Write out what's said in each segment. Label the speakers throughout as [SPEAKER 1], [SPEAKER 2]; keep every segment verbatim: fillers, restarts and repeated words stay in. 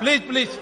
[SPEAKER 1] Please please.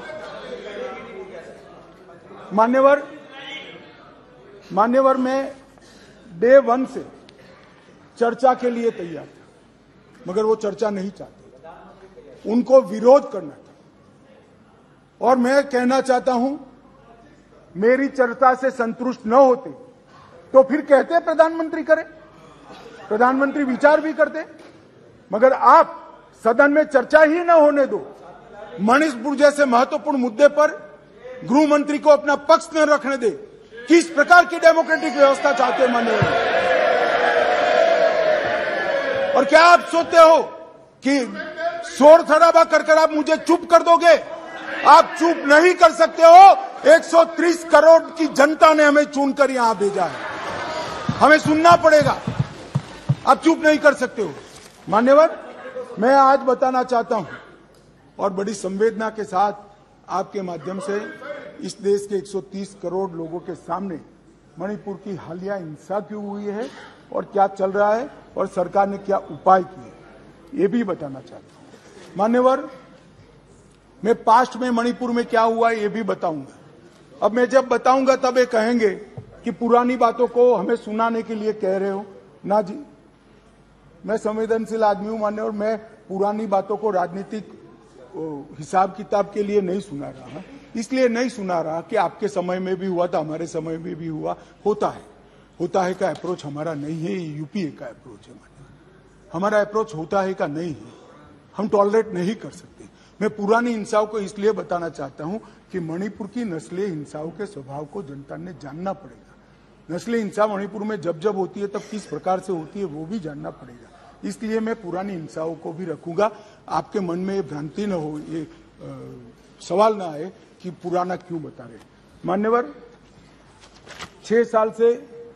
[SPEAKER 2] मान्यवर मान्यवर मैं डे वन से चर्चा के लिए तैयार था, मगर वो चर्चा नहीं चाहते, उनको विरोध करना था। और मैं कहना चाहता हूं, मेरी चर्चा से संतुष्ट न होते तो फिर कहते प्रधानमंत्री करें, प्रधानमंत्री विचार भी करते, मगर आप सदन में चर्चा ही न होने दो। मणिपुर जैसे महत्वपूर्ण मुद्दे पर गृह मंत्री को अपना पक्ष न रखने दे। किस प्रकार की डेमोक्रेटिक व्यवस्था चाहते हैं माननीय? और क्या आप सोचते हो कि शोर शराबा कर कर आप मुझे चुप कर दोगे? आप चुप नहीं कर सकते हो। एक सौ तीस करोड़ की जनता ने हमें चुनकर यहां भेजा है, हमें सुनना पड़ेगा। आप चुप नहीं कर सकते हो। मान्यवर, मैं आज बताना चाहता हूं और बड़ी संवेदना के साथ आपके माध्यम से इस देश के एक सौ तीस करोड़ लोगों के सामने मणिपुर की हालिया हिंसा क्यों हुई है और क्या चल रहा है और सरकार ने क्या उपाय किए, ये भी बताना चाहता हूं। मान्यवर, मैं पास्ट में मणिपुर में क्या हुआ ये भी बताऊंगा। अब मैं जब बताऊंगा तब ये कहेंगे कि पुरानी बातों को हमें सुनाने के लिए कह रहे हो। ना जी, मैं संवेदनशील आदमी हूं मान्यवर, मैं पुरानी बातों को राजनीतिक हिसाब किताब के लिए नहीं सुना रहा। इसलिए नहीं सुना रहा कि आपके समय में भी हुआ था, हमारे समय में भी हुआ, होता है होता है का अप्रोच हमारा नहीं है, ये यूपीए का अप्रोच है। हमारा अप्रोच होता है का नहीं है, हम टॉलरेट नहीं कर सकते। मैं पुरानी हिंसाओं को इसलिए बताना चाहता हूं कि मणिपुर की नस्लीय हिंसाओं के स्वभाव को जनता ने जानना पड़ेगा। नस्लीय हिंसा मणिपुर में जब जब होती है तब किस प्रकार से होती है वो भी जानना पड़ेगा। इसलिए मैं पुरानी हिंसाओं को भी रखूंगा। आपके मन में ये भ्रांति न हो, ये आ, सवाल ना आए कि पुराना क्यों बता रहे। मान्यवर, छह साल से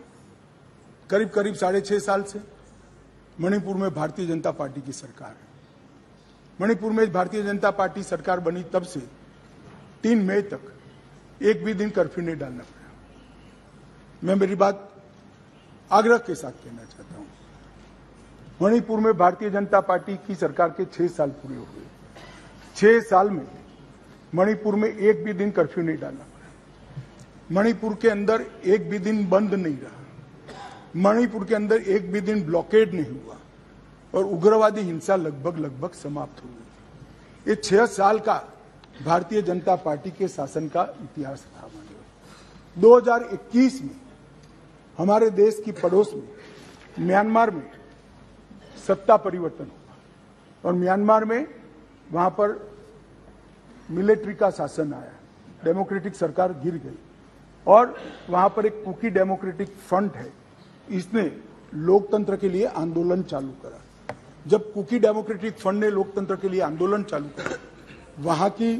[SPEAKER 2] करीब करीब साढ़े छह साल से मणिपुर में भारतीय जनता पार्टी की सरकार है। मणिपुर में भारतीय जनता पार्टी सरकार बनी तब से तीन मई तक एक भी दिन कर्फ्यू नहीं डालना पड़ा। मैं मेरी बात आग्रह के साथ कहना चाहता हूं, मणिपुर में भारतीय जनता पार्टी की सरकार के छह साल पूरे हो गए। छह साल में मणिपुर में एक भी दिन कर्फ्यू नहीं डालना पड़ा। मणिपुर के अंदर एक भी दिन बंद नहीं रहा। मणिपुर के अंदर एक भी दिन ब्लॉकेड नहीं हुआ और उग्रवादी हिंसा लगभग लगभग समाप्त हो गई। ये छह साल का भारतीय जनता पार्टी के शासन का इतिहास था। दो हज़ार इक्कीस में हमारे देश की पड़ोस में म्यांमार में सत्ता परिवर्तन हुआ और म्यांमार में वहां पर मिलिट्री का शासन आया, डेमोक्रेटिक सरकार गिर गई और वहां पर एक कुकी डेमोक्रेटिक फ्रंट है, इसने लोकतंत्र के लिए आंदोलन चालू करा। जब कुकी डेमोक्रेटिक फ्रंट ने लोकतंत्र के लिए आंदोलन चालू करा, वहां की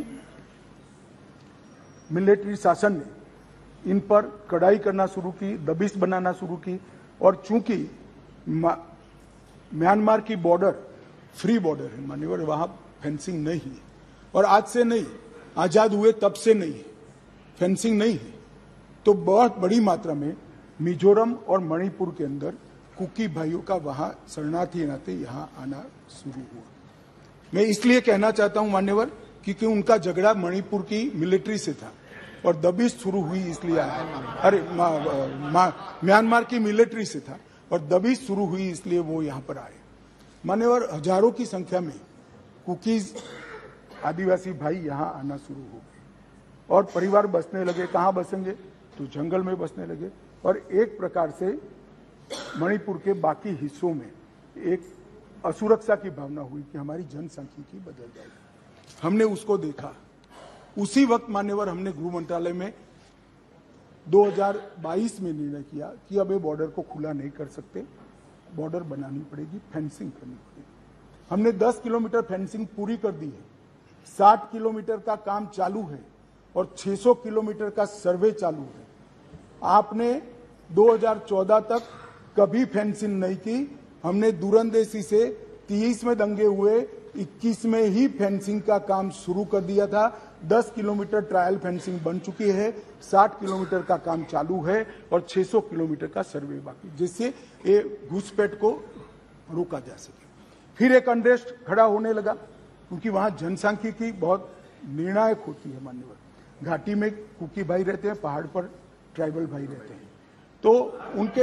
[SPEAKER 2] मिलिट्री शासन ने इन पर कड़ाई करना शुरू की, दबिश बनाना शुरू की और चूंकि म्यांमार की बॉर्डर फ्री बॉर्डर है मान्यवर, वहां फेंसिंग नहीं है और आज से नहीं, आजाद हुए तब से नहीं है, फेंसिंग नहीं है। तो बहुत बड़ी मात्रा में मिजोरम और मणिपुर के अंदर कुकी भाइयों का वहां शरणार्थी नाते यहां आना शुरू हुआ। मैं इसलिए कहना चाहता हूं मान्यवर, क्योंकि उनका झगड़ा मणिपुर की मिलिट्री से था और दबिश शुरू हुई इसलिए आया। अरे म्यांमार की मिलिट्री से था और दबिश शुरू हुई इसलिए वो यहां पर आए। मान्यवर, हजारों की संख्या में कुकीज आदिवासी भाई यहां आना शुरू हो गए और परिवार बसने लगे। कहां बसेंगे? तो जंगल में बसने लगे और एक प्रकार से मणिपुर के बाकी हिस्सों में एक असुरक्षा की भावना हुई कि हमारी जनसांख्यिकी बदल जाएगी। हमने उसको देखा। उसी वक्त मान्यवर हमने गृह मंत्रालय में दो हज़ार बाईस में निर्णय किया कि अब ये बॉर्डर को खुला नहीं कर सकते, बॉर्डर बनानी पड़ेगी, फेंसिंग करनी पड़ेगी। हमने दस किलोमीटर फेंसिंग पूरी कर दी है, साठ किलोमीटर का काम चालू है और छह सौ किलोमीटर का सर्वे चालू है। आपने दो हज़ार चौदह तक कभी फेंसिंग नहीं की। हमने दूरंदेशी से तीस में दंगे हुए, इक्कीस में ही फेंसिंग का काम शुरू कर दिया था। दस किलोमीटर ट्रायल फेंसिंग बन चुकी है, साठ किलोमीटर का काम चालू है और छह सौ किलोमीटर का सर्वे बाकी, जिससे ये घुसपैठ को रोका जा सके। फिर एक अनरेस्ट खड़ा होने लगा क्योंकि वहां जनसांख्यिकी बहुत निर्णायक होती है मान्यवर। घाटी में कुकी भाई रहते हैं, पहाड़ पर ट्राइबल भाई रहते हैं, तो उनके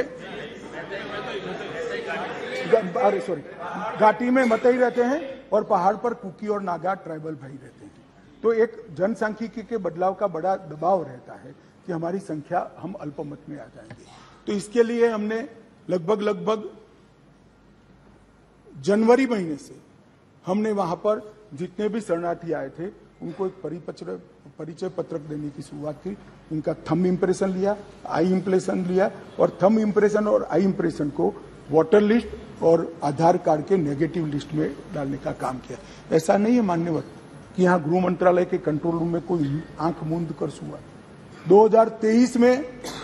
[SPEAKER 2] अरे सॉरी घाटी में मतई रहते हैं और पहाड़ पर कुकी और नागा ट्राइबल भाई रहते हैं। तो एक जनसांख्यिकी के बदलाव का बड़ा दबाव रहता है कि हमारी संख्या, हम अल्पमत में आ जाएंगे। तो इसके लिए हमने लगभग लगभग जनवरी महीने से हमने वहां पर जितने भी शरणार्थी आए थे उनको एक परिपत्र परिचय पत्रक देने की शुरुआत की। उनका थंब इंप्रेशन लिया, आई इंप्रेशन लिया और थंब इंप्रेशन और आई इंप्रेशन को वोटर लिस्ट और आधार कार्ड के नेगेटिव लिस्ट में डालने का काम किया। ऐसा नहीं है मान्यवर कि यहाँ गृह मंत्रालय के कंट्रोल रूम में कोई आंख मूंद कर हुआ। दो हज़ार तेईस में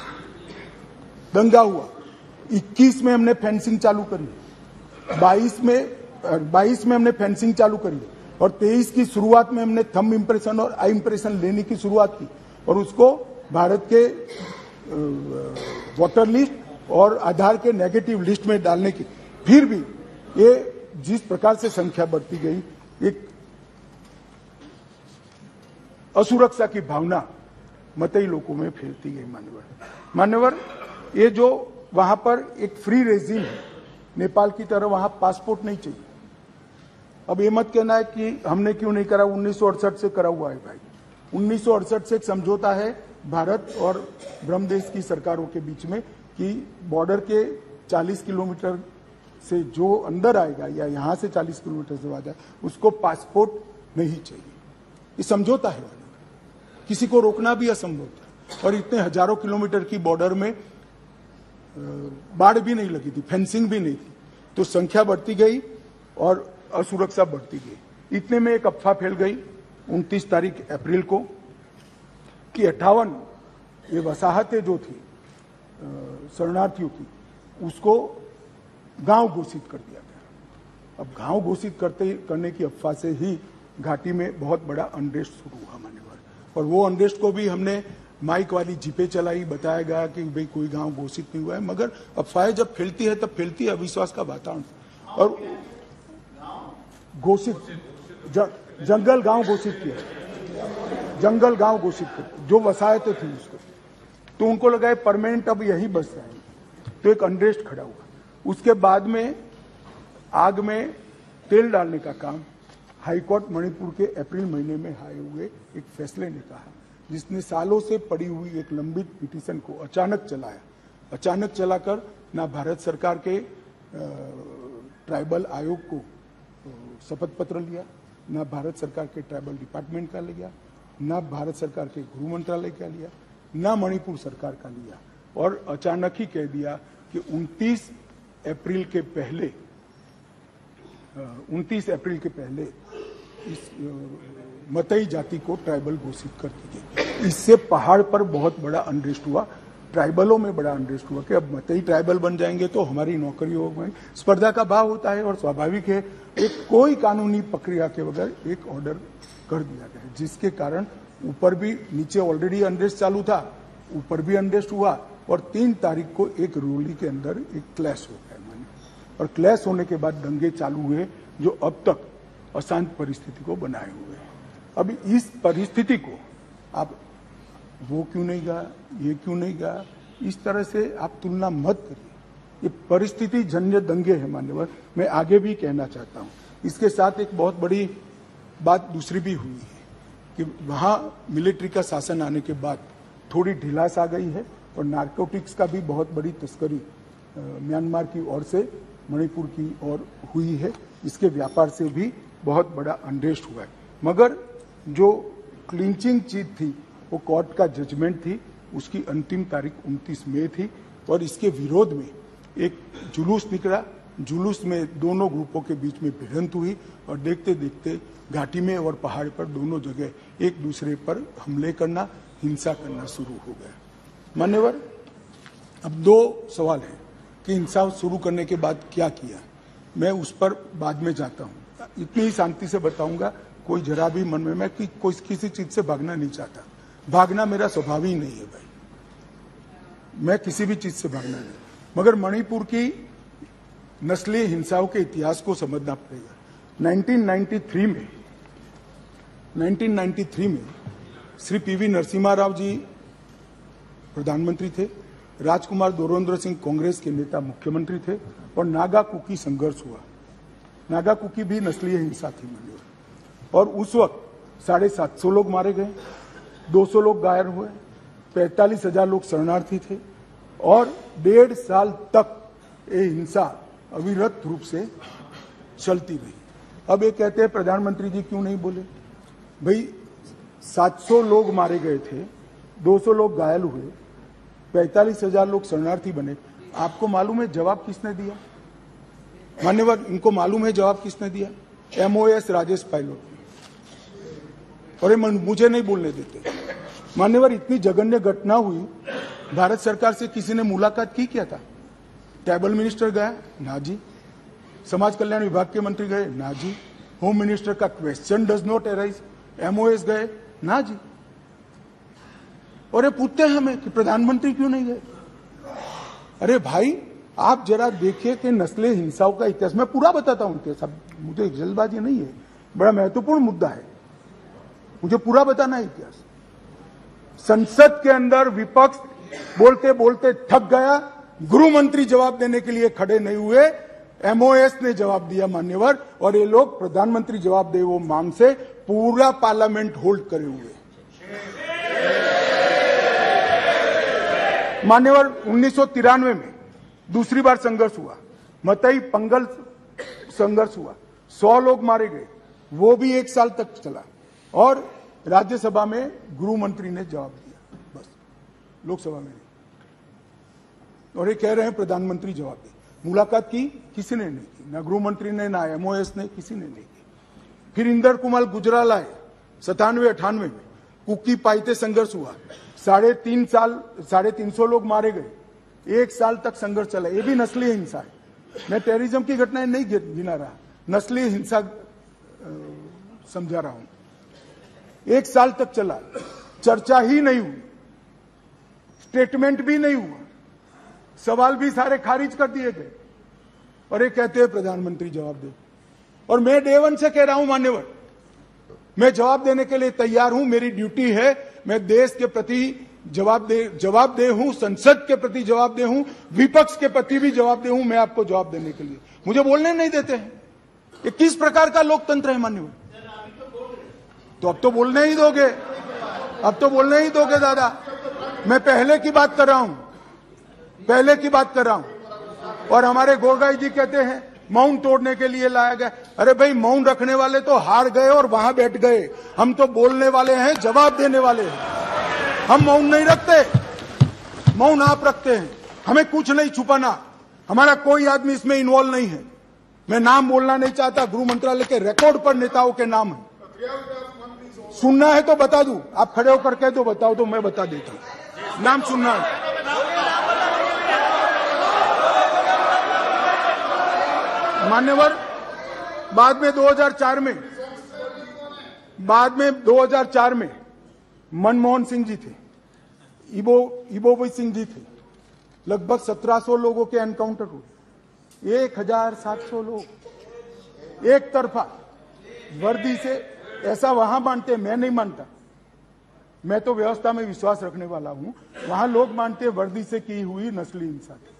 [SPEAKER 2] दंगा हुआ, इक्कीस में हमने फेंसिंग चालू करी, बाईस में बाईस में हमने फेंसिंग चालू करी और तेईस की शुरुआत में हमने थंब इंप्रेशन और आई इंप्रेशन लेने की शुरुआत की और उसको भारत के वोटर लिस्ट और आधार के नेगेटिव लिस्ट में डालने की। फिर भी ये जिस प्रकार से संख्या बढ़ती गई, एक असुरक्षा की भावना मतई लोगों में फैलती गई। मान्यवर मान्यवर ये जो वहां पर एक फ्री रेजिम है, नेपाल की तरह वहां पासपोर्ट नहीं चाहिए। अब ये मत कहना है कि हमने क्यों नहीं करा, उन्नीस सौ अड़सठ से करा हुआ है भाई। उन्नीस सौ अड़सठ से एक समझौता है भारत और ब्रह्मदेश की सरकारों के बीच में कि बॉर्डर के चालीस किलोमीटर से जो अंदर आएगा या यहां से चालीस किलोमीटर से आ जाए उसको पासपोर्ट नहीं चाहिए। ये समझौता है, किसी को रोकना भी असंभव था। और इतने हजारों किलोमीटर की बॉर्डर में बाढ़ भी नहीं लगी थी, फेंसिंग भी नहीं थी, तो संख्या बढ़ती गई और असुरक्षा बढ़ती गई। इतने में एक अफवाह फैल गई उनतीस तारीख अप्रैल को कि अट्ठावन ये वसाहतें जो थी शरणार्थियों की, उसको गांव घोषित कर दिया गया। अब गांव घोषित करते करने की अफवाह से ही घाटी में बहुत बड़ा अनरेस्ट शुरू हुआ मान्यवर, और वो अनरेस्ट को भी हमने माइक वाली जीपे चलाई, बताया गया कि भाई कोई गांव घोषित नहीं हुआ है। मगर अफवाहें जब फैलती है तब फैलती है अविश्वास का वातावरण, और घोषित जंगल गांव घोषित किया, जंगल गांव घोषित किया जो वसाहतें थी उसको, तो उनको लगा है परमानेंट अब यही बस जाएंगे, तो एक अनरेस्ट खड़ा हुआ। उसके बाद में आग में तेल डालने का काम हाईकोर्ट मणिपुर के अप्रैल महीने में आए हुए एक फैसले ने कहा, जिसने सालों से पड़ी हुई एक लंबित पिटीशन को अचानक चलाया। अचानक चलाकर ना भारत सरकार के ट्राइबल आयोग को शपथ पत्र लिया, ना भारत सरकार के ट्राइबल डिपार्टमेंट का लिया, ना भारत सरकार के गृह मंत्रालय का लिया, ना मणिपुर सरकार का लिया, और अचानक ही कह दिया कि उनतीस अप्रैल के पहले उनतीस अप्रैल के पहले इस मतई जाति को ट्राइबल घोषित कर दी गई। इससे पहाड़ पर बहुत बड़ा अनरेस्ट हुआ, ट्राइबलों में बड़ा अनरेस्ट हुआ कि अब मतई ट्राइबल बन जाएंगे तो हमारी नौकरी हो गई। स्पर्धा का भाव होता है और स्वाभाविक है, एक कोई कानूनी प्रक्रिया के बगैर एक ऑर्डर कर दिया गया, जिसके कारण ऊपर भी, नीचे ऑलरेडी अनरेस्ट चालू था, ऊपर भी अनरेस्ट हुआ, और तीन तारीख को एक रोली के अंदर एक क्लैश हो गया माने, और क्लैश होने के बाद दंगे चालू हुए जो अब तक अशांत परिस्थिति को बनाए हुए हैं। अब इस परिस्थिति को आप वो क्यों नहीं गया, ये क्यों नहीं गया, इस तरह से आप तुलना मत करिए। ये परिस्थिति जन्य दंगे है मान्यवर। मैं आगे भी कहना चाहता हूँ, इसके साथ एक बहुत बड़ी बात दूसरी भी हुई है कि वहाँ मिलिट्री का शासन आने के बाद थोड़ी ढिलास आ गई है, और नारकोटिक्स का भी बहुत बड़ी तस्करी म्यांमार की ओर से मणिपुर की ओर हुई है। इसके व्यापार से भी बहुत बड़ा अनरेस्ट हुआ है। मगर जो क्लिंचिंग चीज थी वो कोर्ट का जजमेंट थी, उसकी अंतिम तारीख उनतीस मई थी, और इसके विरोध में एक जुलूस निकला। जुलूस में दोनों ग्रुपों के बीच में भिड़ंत हुई, और देखते देखते घाटी में और पहाड़ पर दोनों जगह एक दूसरे पर हमले करना, हिंसा करना शुरू हो गया। मान्यवर, अब दो सवाल हैं कि हिंसा शुरू करने के बाद क्या किया, मैं उस पर बाद में जाता हूँ। इतनी ही शांति से बताऊंगा, कोई जरा भी मन में, मैं कि कोई किसी चीज से भागना नहीं चाहता, भागना मेरा स्वभाव ही नहीं है भाई, मैं किसी भी चीज से भागना नहीं। मगर मणिपुर की नस्लीय हिंसाओं के इतिहास को समझना पड़ेगा। उन्नीस सौ तिरानवे में उन्नीस सौ तिरानवे में श्री पीवी नरसिम्हा राव जी प्रधानमंत्री थे, राजकुमार दोरेंद्र सिंह कांग्रेस के नेता मुख्यमंत्री थे और नागा कुकी संघर्ष हुआ। नागा कुकी भी नस्लीय हिंसा थी माननीय, और उस वक्त साढ़े सात सौ लोग मारे गए, दो सौ लोग घायल हुए, पैंतालीस हजार लोग शरणार्थी थे और डेढ़ साल तक ये हिंसा अविरत रूप से चलती रही। अब ये कहते हैं प्रधानमंत्री जी क्यों नहीं बोले? भाई सात सौ लोग मारे गए थे, दो सौ लोग घायल हुए, पैंतालीस हजार लोग शरणार्थी बने। आपको मालूम है जवाब किसने दिया? मान्यवर, इनको मालूम है जवाब किसने दिया? एमओएस राजेश पायलट। और ये मुझे नहीं बोलने देते। मान्यवर, इतनी जघन्य घटना हुई, भारत सरकार से किसी ने मुलाकात की क्या था? ट्राइबल मिनिस्टर गया? ना जी। समाज कल्याण विभाग के मंत्री गए? ना जी। होम मिनिस्टर का question does not arise. MOS गए? ना जी। और ये पूछते हैं हमें कि प्रधानमंत्री क्यों नहीं गए? अरे भाई, आप जरा देखिए कि नस्लीय हिंसाओं का इतिहास, मैं पूरा बताता हूं इतिहास, मुझे जल्दबाजी नहीं है, बड़ा महत्वपूर्ण मुद्दा है, मुझे पूरा बताना है इतिहास। संसद के अंदर विपक्ष बोलते बोलते थक गया, गृह मंत्री जवाब देने के लिए खड़े नहीं हुए, एमओएस ने जवाब दिया मान्यवर, और ये लोग प्रधानमंत्री जवाब दे वो मांग से पूरा पार्लियामेंट होल्ड करे हुए। मान्यवर, उन्नीस सौ तिरानवे में दूसरी बार संघर्ष हुआ, मतई पंगल संघर्ष हुआ, सौ लोग मारे गए, वो भी एक साल तक चला और राज्यसभा में गृह मंत्री ने जवाब दिया, बस, लोकसभा में नहीं। और ये कह रहे हैं प्रधानमंत्री जवाब दे। मुलाकात की किसी ने नहीं की, ना गृह मंत्री ने, ना एमओएस ने, किसी ने नहीं की। फिर इंदर कुमार गुजराल आए सतानवे अठानवे में, कुकी पाइते संघर्ष हुआ, साढ़े तीन साल साढ़े तीन सौ लोग मारे गए, एक साल तक संघर्ष चला। ये भी नस्लीय हिंसा है। मैं टेररिज्म की घटनाएं नहीं गिना रहा, नस्लीय हिंसा समझा रहा हूं। एक साल तक चला, चर्चा ही नहीं हुई, स्टेटमेंट भी नहीं हुआ, सवाल भी सारे खारिज कर दिए गए, और ये कहते हैं प्रधानमंत्री जवाब दे। और मैं डे वन से कह रहा हूं मान्यवर, मैं जवाब देने के लिए तैयार हूं, मेरी ड्यूटी है, मैं देश के प्रति जवाब दे जवाब दे हूं, संसद के प्रति जवाब दे हूं, विपक्ष के प्रति भी जवाब दे हूं, मैं आपको जवाब देने के लिए। मुझे बोलने नहीं देते हैं। ये किस प्रकार का लोकतंत्र है मान्यवर? तो अब तो बोलने ही दोगे, अब तो बोलने ही दोगे दादा। मैं पहले की बात कर रहा हूं, पहले की बात कर रहा हूं। और हमारे गोगाई जी कहते हैं मौन तोड़ने के लिए लाया गया। अरे भाई, मौन रखने वाले तो हार गए और वहां बैठ गए, हम तो बोलने वाले हैं, जवाब देने वाले हैं। हम मौन नहीं रखते, मौन आप रखते हैं। हमें कुछ नहीं छुपाना, हमारा कोई आदमी इसमें इन्वॉल्व नहीं है। मैं नाम बोलना नहीं चाहता, गृह मंत्रालय के रिकॉर्ड पर नेताओं के नाम है। सुनना है तो बता दूं, आप खड़े होकर कह दो बताओ तो मैं बता देता हूं। नाम सुनना है? मान्यवर, बाद में दो हज़ार चार में बाद में दो हज़ार चार में मनमोहन सिंह जी थे, इबो इबोबी सिंह जी थे, लगभग सत्रह सौ लोगों के एनकाउंटर हुए, एक हजार सात सौ लोग एक तरफा वर्दी से। ऐसा वहां मानते, मैं नहीं मानता, मैं तो व्यवस्था में विश्वास रखने वाला हूं। वहां लोग मानते वर्दी से की हुई नस्ली हिंसा थी।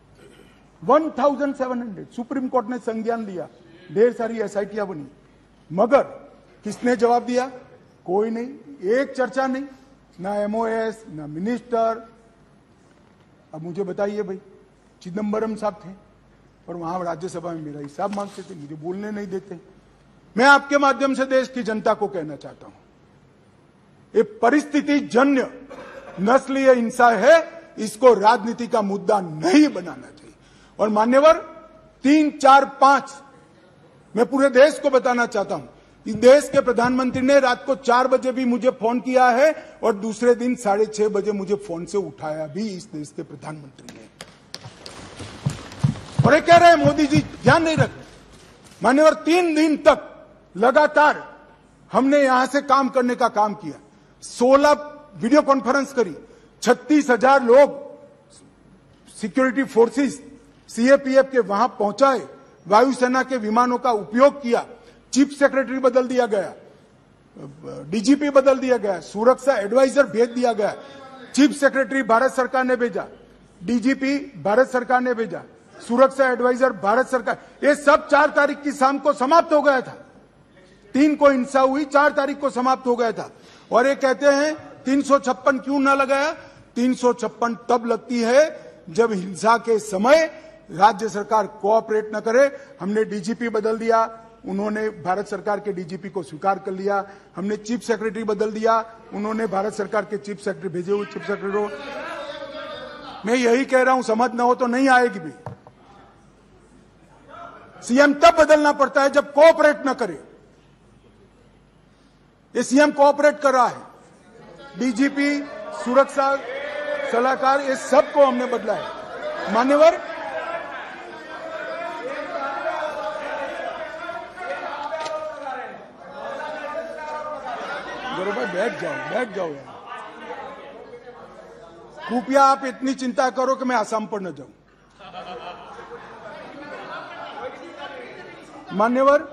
[SPEAKER 2] सत्रह सौ, सुप्रीम कोर्ट ने संज्ञान लिया, ढेर सारी एसआईटियां बनी, मगर किसने जवाब दिया? कोई नहीं, एक चर्चा नहीं, ना एमओएस, ना मिनिस्टर। अब मुझे बताइए भाई, चिदम्बरम साहब थे और वहां राज्यसभा में मेरा हिसाब मांगते थे, मुझे बोलने नहीं देते। मैं आपके माध्यम से देश की जनता को कहना चाहता हूं, ये परिस्थिति जन्य नस्लीय हिंसा है, इसको राजनीति का मुद्दा नहीं बनाना चाहिए। और मान्यवर, तीन चार पांच मैं पूरे देश को बताना चाहता हूं, इस देश के प्रधानमंत्री ने रात को चार बजे भी मुझे फोन किया है और दूसरे दिन साढ़े छह बजे मुझे फोन से उठाया भी इस देश के प्रधानमंत्री ने। और ये कह रहे हैं मोदी जी ध्यान नहीं रखते। मान्यवर, तीन दिन तक लगातार हमने यहां से काम करने का काम किया, सोलह वीडियो कॉन्फ्रेंस करी, छत्तीस हजार लोग सिक्योरिटी फोर्सेस सीएपीएफ के वहां पहुंचाए, वायुसेना के विमानों का उपयोग किया, चीफ सेक्रेटरी बदल दिया गया, डीजीपी बदल दिया गया, सुरक्षा एडवाइजर भेज दिया गया, चीफ सेक्रेटरी भारत सरकार ने भेजा, डीजीपी भारत सरकार ने भेजा, सुरक्षा एडवाइजर भारत सरकार, ये सब चार तारीख की शाम को समाप्त हो गया था। तीन को हिंसा हुई, चार तारीख को समाप्त हो गया था। और ये कहते हैं तीन सौ छप्पन क्यों ना लगाया? तीन सौ छप्पन तब लगती है जब हिंसा के समय राज्य सरकार कोऑपरेट न करे। हमने डीजीपी बदल दिया, उन्होंने भारत सरकार के डीजीपी को स्वीकार कर लिया। हमने चीफ सेक्रेटरी बदल दिया, उन्होंने भारत सरकार के चीफ सेक्रेटरी भेजे हुए चीफ सेक्रेटरी को। मैं यही कह रहा हूं, समझ न हो तो नहीं आएगी भी। सीएम तब बदलना पड़ता है जब कोऑपरेट न करे। ये सीएम कोऑपरेट कर रहा है। डीजीपी, सुरक्षा सलाहकार, ये सबको हमने बदला है। मान्यवर, बरोबर, बैठ जाओ बैठ जाओ यार। कृपया आप इतनी चिंता करो कि मैं आसाम पर न जाऊं। मान्यवर,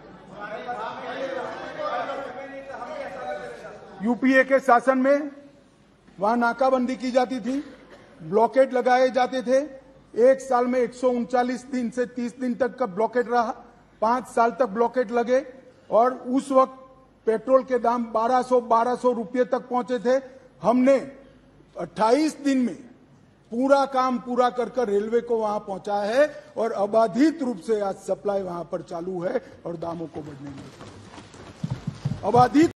[SPEAKER 2] यूपीए के शासन में वहां नाकाबंदी की जाती थी, ब्लॉकेड लगाए जाते थे। एक साल में एक सौ उनचालीस दिन से तीस दिन तक का ब्लॉकेड रहा, पांच साल तक ब्लॉकेड लगे और उस वक्त पेट्रोल के दाम बारह सौ बारह सौ रुपये तक पहुंचे थे। हमने अट्ठाईस दिन में पूरा काम पूरा कर कर रेलवे को वहां पहुंचा है और अबाधित रूप से आज सप्लाई वहां पर चालू है और दामों को बढ़ने लगे। अबाधित।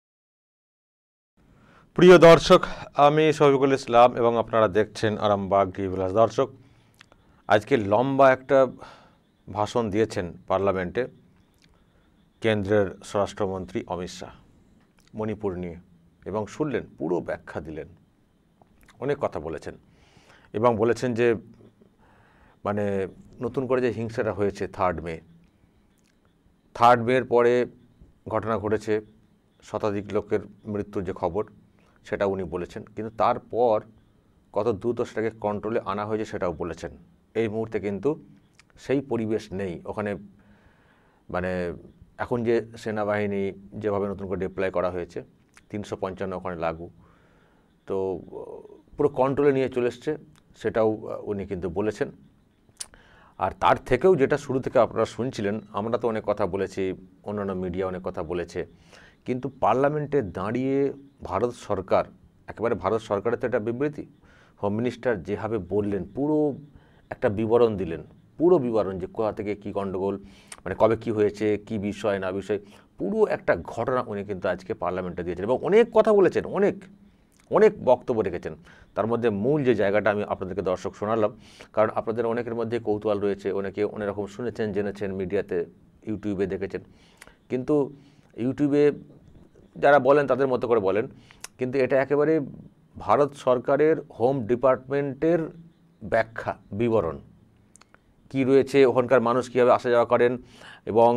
[SPEAKER 1] प्रिय दर्शक, आमी शफिकुल इस्लाम एवं आपनारा देखছেন आरामबाग टीवी। दर्शक, आज के लम्बा एक भाषण दिएছেন पार्लामेंटे केंद्रेर स्वराष्ट्रमंत्री अमित शाह मणिपुर निये एवं शुनलेन पुरो व्याख्या दिलेन, अनेक कथा बोलेছেন এবং বলেছেন যে মানে নতুন করে যে হিংসাটা হয়েছে থার্ড মে থার্ড মের পরে ঘটনা ঘটেছে, শতাধিক লোকের মৃত্যুর যে খবর সেটা উনি বলেছেন, কিন্তু তারপর কত দ্রুত সেটাকে কন্ট্রোলে আনা হয়েছে সেটাও বলেছেন। এই মুহূর্তে কিন্তু সেই পরিবেশ নেই ওখানে। মানে এখন যে সেনাবাহিনী যেভাবে নতুন করে ডিপ্লয় করা হয়েছে, তিনশো পঞ্চান্ন ওখানে লাগু, তো পুরো কন্ট্রোলে নিয়ে চলে এসছে সেটাও উনি কিন্তু বলেছেন। আর তার থেকেও যেটা শুরু থেকে আপনারা শুনছিলেন, আমরা তো অনেক কথা বলেছি, অন্যান্য মিডিয়া অনেক কথা বলেছে, কিন্তু পার্লামেন্টে দাঁড়িয়ে ভারত সরকার, একেবারে ভারত সরকারের তো একটা বিবৃতি, হোম মিনিস্টার যেভাবে বললেন, পুরো একটা বিবরণ দিলেন, পুরো বিবরণ যে কোথা থেকে কী গণ্ডগোল, মানে কবে কী হয়েছে, কী বিষয় না বিষয়, পুরো একটা ঘটনা উনি কিন্তু আজকে পার্লামেন্টে দিয়েছেন এবং অনেক কথা বলেছেন, অনেক অনেক বক্তব্য রেখেছেন। তার মধ্যে মূল যে জায়গাটা আমি আপনাদেরকে দর্শক শোনালাম, কারণ আপনাদের অনেকের মধ্যে কৌতূহল রয়েছে, অনেকে অনেক রকম শুনেছেন, জেনেছেন, মিডিয়াতে, ইউটিউবে দেখেছেন, কিন্তু ইউটিউবে যারা বলেন তাদের মতো করে বলেন, কিন্তু এটা একেবারে ভারত সরকারের হোম ডিপার্টমেন্টের ব্যাখ্যা, বিবরণ কি রয়েছে, ওখানকার মানুষ কীভাবে আসা যাওয়া করেন এবং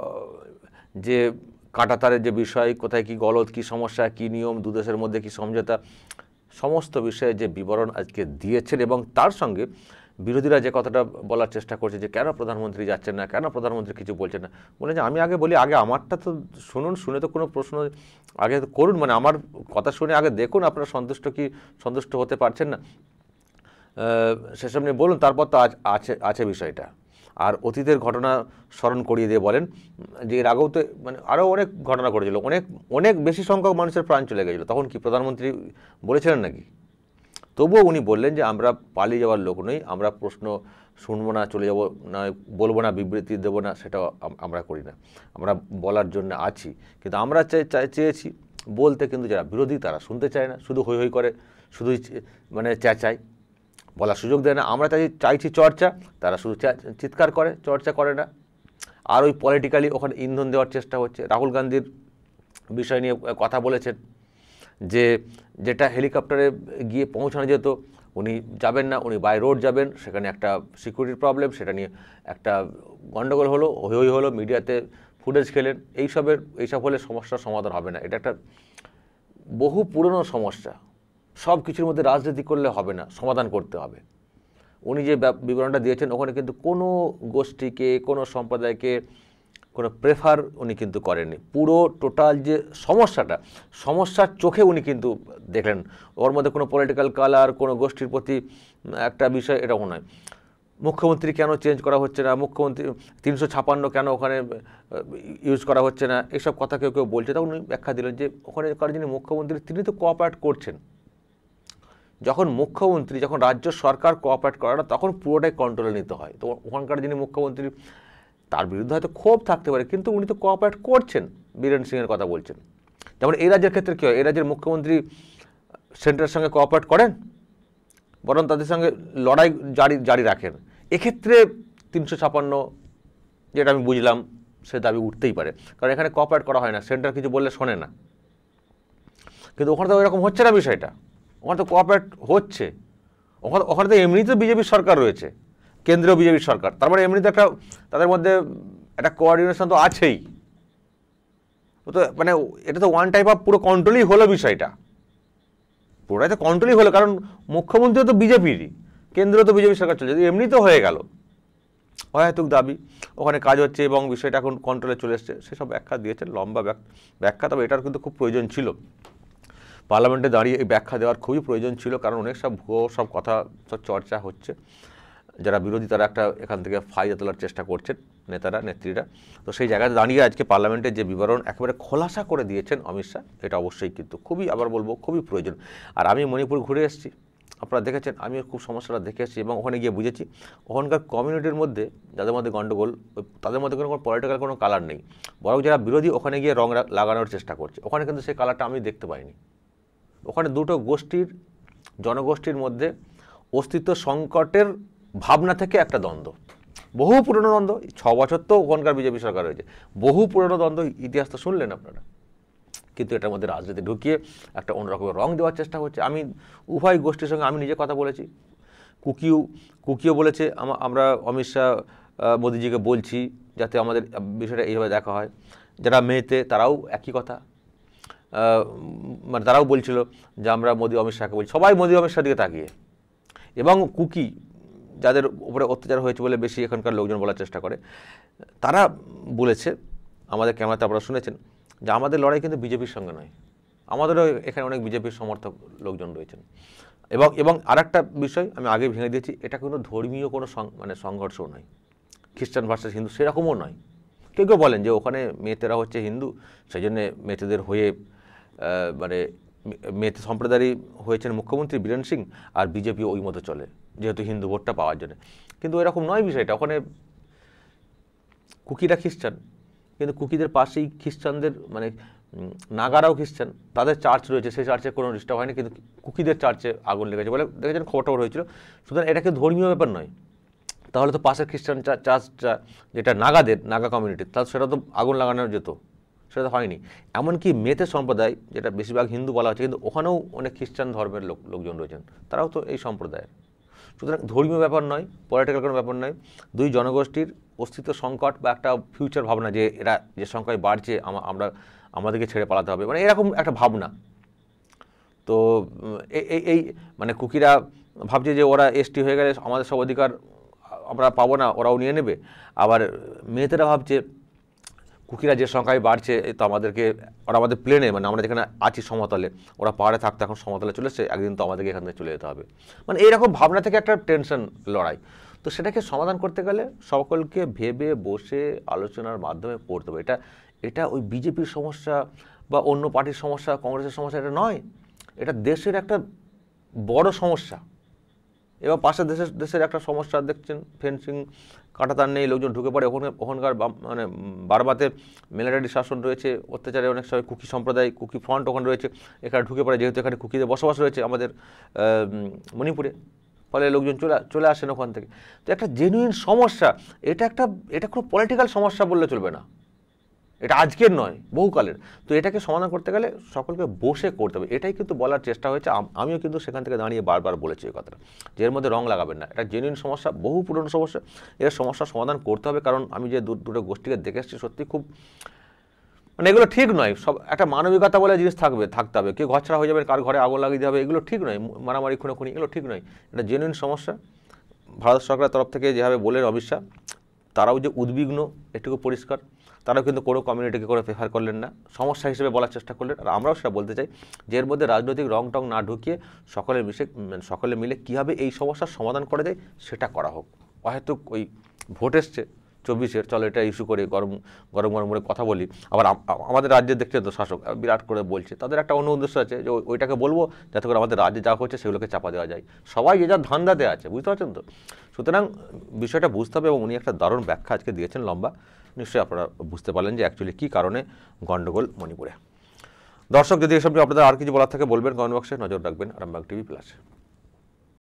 [SPEAKER 1] যে কাঁটাতারের যে বিষয়, কোথায় কি গলদ, কি সমস্যা, কি নিয়ম, দু দেশের মধ্যে কি সমঝোতা, সমস্ত বিষয়ে যে বিবরণ আজকে দিয়েছেন। এবং তার সঙ্গে বিরোধীরা যে কথাটা বলার চেষ্টা করছে যে কেন প্রধানমন্ত্রী যাচ্ছেন না, কেন প্রধানমন্ত্রী কিছু বলছেন না, বলে যে আমি আগে বলি, আগে আমারটা তো শুনুন, শুনে তো কোনো প্রশ্ন আগে করুন, মানে আমার কথা শুনে আগে দেখুন আপনারা সন্তুষ্ট কি সন্তুষ্ট হতে পারছেন না, সেসব নিয়ে বলুন, তারপর তো আজ আছে আছে বিষয়টা। আর অতীতের ঘটনা স্মরণ করিয়ে দিয়ে বলেন যে এর আগেও তো মানে আরও অনেক ঘটনা ঘটেছিল, অনেক অনেক বেশি সংখ্যক মানুষের প্রাণ চলে গেছিলো, তখন কি প্রধানমন্ত্রী বলেছিলেন নাকি? তবুও উনি বললেন যে আমরা পালিয়ে যাওয়ার লোক নই, আমরা প্রশ্ন শুনবো না, চলে যাব না, বলবো না, বিবৃতি দেবো না, সেটাও আমরা করি না, আমরা বলার জন্য আছি। কিন্তু আমরা চাই চেয়েছি বলতে, কিন্তু যারা বিরোধী তারা শুনতে চায় না, শুধু হৈ হৈ করে, শুধুই মানে চেঁচায়, বলার সুযোগ দেয় না। আমরা চাই চাইছি চর্চা, তারা শুধু চিৎকার করে, চর্চা করে না। আর ওই পলিটিক্যালি ওখানে ইন্ধন দেওয়ার চেষ্টা হচ্ছে। রাহুল গান্ধীর বিষয় নিয়ে কথা বলেছেন যে যেটা হেলিকপ্টারে গিয়ে পৌঁছানো যেত উনি যাবেন না, উনি বাই রোড যাবেন, সেখানে একটা সিকিউরিটির প্রবলেম, সেটা নিয়ে একটা গণ্ডগোল হলো, হৈ হৈ হলো, মিডিয়াতে ফুটেজ খেলেন। এইসবের এইসব হলে সমস্যার সমাধান হবে না, এটা একটা বহু পুরনো সমস্যা। সব কিছুর মধ্যে রাজনীতি করলে হবে না, সমাধান করতে হবে। উনি যে বিবরণটা দিয়েছেন ওখানে কিন্তু কোনো গোষ্ঠীকে, কোনো সম্প্রদায়কে, কোনো প্রেফার উনি কিন্তু করেননি। পুরো টোটাল যে সমস্যাটা, সমস্যার চোখে উনি কিন্তু দেখলেন, ওর মধ্যে কোনো পলিটিক্যাল কালার, কোনো গোষ্ঠীর প্রতি একটা বিষয় এরকম নয়। মুখ্যমন্ত্রী কেন চেঞ্জ করা হচ্ছে না, মুখ্যমন্ত্রী তিনশো ছাপান্ন কেন ওখানে ইউজ করা হচ্ছে না, এসব কথা কেউ কেউ বলছে। তখন উনি ব্যাখ্যা দিলেন যে ওখানে কারণ যিনি মুখ্যমন্ত্রী তিনি তো কোঅপারেট করছেন। যখন মুখ্যমন্ত্রী, যখন রাজ্য সরকার কোঅপারেট করে না, তখন পুরোটাই কন্ট্রোলে নিতে হয়। তো ওখানকার যিনি মুখ্যমন্ত্রী তার বিরুদ্ধে হয়তো ক্ষোভ থাকতে পারে, কিন্তু উনি তো কোঅপারেট করছেন। বীরেন সিংয়ের কথা বলছেন। যেমন এই রাজ্যের ক্ষেত্রে কী হয়, এই রাজ্যের মুখ্যমন্ত্রী সেন্টারের সঙ্গে কোঅপারেট করেন, বরং তাদের সঙ্গে লড়াই জারি জারি রাখেন। এক্ষেত্রে তিনশো ছাপান্ন যেটা আমি বুঝলাম সে দাবি উঠতেই পারে, কারণ এখানে কোঅপারেট করা হয় না, সেন্টার কিছু বললে শোনে না। কিন্তু ওখানে তো ওইরকম হচ্ছে না বিষয়টা, ওখানে তো কোঅপারেট হচ্ছে। ওখানে ওখানে তো এমনিতে বিজেপির সরকার রয়েছে, কেন্দ্রীয় বিজেপির সরকার, তার মানে এমনিতে একটা তাদের মধ্যে একটা কোঅর্ডিনেশন তো আছেই। তো মানে এটা তো ওয়ান টাইপ অফ পুরো কন্ট্রোলই হলো বিষয়টা, পুরোটাই তো কন্ট্রোলই হলো, কারণ মুখ্যমন্ত্রীও তো বিজেপিরই, কেন্দ্র তো বিজেপি সরকার চলছে, এমনি তো হয়ে গেল। অহেতুক দাবি, ওখানে কাজ হচ্ছে এবং বিষয়টা এখন কন্ট্রোলে চলে এসছে, সেসব ব্যাখ্যা দিয়েছেন, লম্বা ব্যাখ্যা। তবে এটার কিন্তু খুব প্রয়োজন ছিল, পার্লামেন্টে দাঁড়িয়ে এই ব্যাখ্যা দেওয়ার খুবই প্রয়োজন ছিল, কারণ অনেক সব ভুয়ো সব কথা সব চর্চা হচ্ছে, যারা বিরোধী তারা একটা এখান থেকে ফায়দা তোলার চেষ্টা করছেন, নেতারা নেত্রীরা। তো সেই জায়গায় দাঁড়িয়ে আজকে পার্লামেন্টের যে বিবরণ একেবারে খোলাসা করে দিয়েছেন অমিত শাহ, এটা অবশ্যই কিন্তু খুবই, আবার বলবো, খুবই প্রয়োজন। আর আমি মণিপুর ঘুরে এসেছি, আপনারা দেখেছেন, আমি খুব সমস্যাটা দেখে এসেছি এবং ওখানে গিয়ে বুঝেছি ওখানকার কমিউনিটির মধ্যে যাদের মধ্যে গণ্ডগোল, তাদের মধ্যে কোনো পলিটিক্যাল কোনো কালার নেই, বরং যারা বিরোধী ওখানে গিয়ে রং লাগানোর চেষ্টা করছে। ওখানে কিন্তু সেই কালারটা আমি দেখতে পাইনি। ওখানে দুটো গোষ্ঠীর, জনগোষ্ঠীর মধ্যে অস্তিত্ব সংকটের ভাবনা থেকে একটা দ্বন্দ্ব, বহু পুরনো দ্বন্দ্ব, ছ বছর তো ওখানকার বিজেপি সরকার রয়েছে, বহু পুরনো দ্বন্দ্ব, ইতিহাস তো শুনলেন আপনারা। কিন্তু এটার মধ্যে রাজনীতি ঢুকিয়ে একটা অন্যরকমের রং দেওয়ার চেষ্টা হচ্ছে। আমি উভয় গোষ্ঠীর সঙ্গে আমি নিজে কথা বলেছি, কুকিও কুকিও বলেছে আমরা অমিত শাহ মোদিজিকে বলছি যাতে আমাদের বিষয়টা এইভাবে দেখা হয়। যারা মেয়েতে তারাও একই কথা, মানে তারাও বলছিল যে আমরা মোদি অমিত শাহকে বলছি, সবাই মোদি অমিত শাহ দিকে তাকিয়ে। এবং কুকি যাদের উপরে অত্যাচার হয়েছে বলে বেশি এখানকার লোকজন বলার চেষ্টা করে, তারা বলেছে, আমাদের ক্যামেরাতে আপনারা শুনেছেন, যে আমাদের লড়াই কিন্তু বিজেপির সঙ্গে নয়, আমাদেরও এখানে অনেক বিজেপির সমর্থক লোকজন রয়েছেন। এবং এবং আর একটা বিষয় আমি আগে ভেঙে দিয়েছি, এটা কোনো ধর্মীয় কোনো মানে সংঘর্ষও নয়, খ্রিস্টান ভার্সেস হিন্দু সেরকমও নয়। কেউ কেউ বলেন যে ওখানে মেয়েতেরা হচ্ছে হিন্দু, সেই জন্যে মেয়েতেদের হয়ে মানে মেতে সম্প্রদায়ই হয়েছেন মুখ্যমন্ত্রী বীরেন সিং, আর বিজেপি ওই মতো চলে যেহেতু হিন্দু ভোটটা পাওয়ার জন্য। কিন্তু এরকম নয় বিষয়টা। ওখানে কুকিরা খ্রিস্টান, কিন্তু কুকিদের পাশেই খ্রিস্টানদের মানে নাগারাও খ্রিস্টান, তাদের চার্চ রয়েছে, সেই চার্চে কোনো ডিস্টার্ব হয়নি, কিন্তু কুকিদের চার্চে আগুন লেগেছে বলে দেখেছেন, খবর টবর হয়েছিল। সুতরাং এটা কিন্তু ধর্মীয় ব্যাপার নয়। তাহলে তো পাশের খ্রিস্টান চার্চটা যেটা নাগাদের, নাগা কমিউনিটির, তা সেটা তো আগুন লাগানো যেত, সেটা তো হয়নি। এমনকি মেতে সম্প্রদায় যেটা বেশিরভাগ হিন্দু বলা হচ্ছে, কিন্তু ওখানেও অনেক খ্রিস্টান ধর্মের লোক লোকজন রয়েছেন, তারাও তো এই সম্প্রদায়ের। সুতরাং ধর্মীয় ব্যাপার নয়, পলিটিক্যাল কোনো ব্যাপার নয়, দুই জনগোষ্ঠীর অস্তিত্ব সংকট বা একটা ফিউচার ভাবনা, যে এরা যে সংখ্যায় বাড়ছে আমরা আমাদেরকে ছেড়ে পালাতে হবে, মানে এরকম একটা ভাবনা। তো এই এই মানে কুকিরা ভাবছে যে ওরা এসটি হয়ে গেলে আমাদের সব অধিকার আমরা পাবো না, ওরাও নিয়ে নেবে। আবার মেয়েতেরা ভাবছে কুকিরা যে সংখ্যায় বাড়ছে তো আমাদেরকে, ওরা আমাদের প্লেনে, মানে আমরা যেখানে আছি সমতলে, ওরা পাহাড়ে থাকতে এখন সমতলে চলে এসছে, একদিন তো আমাদেরকে এখান থেকে চলে যেতে হবে, মানে এইরকম ভাবনা থেকে একটা টেনশন, লড়াই। তো সেটাকে সমাধান করতে গেলে সকলকে ভেবে বসে আলোচনার মাধ্যমে করতে হবে। এটা এটা ওই বিজেপির সমস্যা বা অন্য পার্টির সমস্যা, কংগ্রেসের সমস্যা এটা নয়, এটা দেশের একটা বড় সমস্যা। এবার পাশের দেশের দেশের একটা সমস্যা দেখছেন, ফেন্সিং কাঁটাতার নেই, লোকজন ঢুকে পড়ে, ওখানে ওখানকার মানে বারবাতে মিলিটারি শাসন রয়েছে, অত্যাচারে অনেক সময় কুকি সম্প্রদায়, কুকি ফ্রন্ট ওখানে রয়েছে, এখানে ঢুকে পড়ে, যেহেতু এখানে কুকিদের বসবাস রয়েছে আমাদের মণিপুরে, ফলে লোকজন চলে চলে আসেন ওখান থেকে। তো একটা জেনুইন সমস্যা, এটা একটা এটা কোনো পলিটিক্যাল সমস্যা বললে চলবে না, এটা আজকের নয়, বহুকালের। তো এটাকে সমাধান করতে গেলে সকলকে বসে করতে হবে, এটাই কিন্তু বলার চেষ্টা হয়েছে। আমিও কিন্তু সেখান থেকে দাঁড়িয়ে বারবার বলেছি এই কথাটা, যে এর মধ্যে রং লাগাবেন না, এটা জেনুইন সমস্যা, বহু পুরনো সমস্যা, এর সমস্যার সমাধান করতে হবে। কারণ আমি যে দুটো গোষ্ঠীকে দেখে এসেছি, সত্যি খুব মানে এগুলো ঠিক নয়। সব একটা মানবিকতা বলে জিনিস থাকবে, থাকতে হবে। কেউ ঘর ছাড়া হয়ে যাবে, কার ঘরে আগুন লাগিয়ে দিতে হবে, এগুলো ঠিক নয়। মারামারি খুনোখুনি এগুলো ঠিক নয়, এটা জেনুইন সমস্যা। ভারত সরকারের তরফ থেকে যেভাবে বলেন অমিত শাহ, তারাও যে উদ্বিগ্ন এটুকু পরিষ্কার। তারাও কিন্তু কোনো কমিউনিটিকে করে প্রেফার করলেন না, সমস্যা হিসেবে বলার চেষ্টা করলেন। আর আমরাও সেটা বলতে চাই যে এর মধ্যে রাজনৈতিক রং টং না ঢুকিয়ে সকলে মিশে সকলে মিলে কীভাবে এই সমস্যার সমাধান করা যায় সেটা করা হোক। হয়তো ওই ভোট এসছে চব্বিশের, চলো এটা ইস্যু করে গরম গরম গরম করে কথা বলি। আবার আমাদের রাজ্যে দেখছেন তো শাসক বিরাট করে বলছে, তাদের একটা অন্য উদ্দেশ্য আছে যে ওইটাকে বলবো যাতে করে আমাদের রাজ্যে যা হচ্ছে সেগুলোকে চাপা দেওয়া যায়। সবাই যে যার ধান্দাতে আছে, বুঝতে পারছেন তো। সুতরাং বিষয়টা বুঝতে হবে এবং উনি একটা দারুণ ব্যাখ্যা আজকে দিয়েছেন লম্বা, নিশ্চয়ই আপনারা বুঝতে পারলেন যে অ্যাকচুয়ালি কী কারণে গণ্ডগোল মণিপুরে। দর্শক, যদি এসব আপনাদের আর কিছু বলার থাকে বলবেন কমেন্ট বক্সে, নজর রাখবেন আরামবাগ টিভি প্লাসে।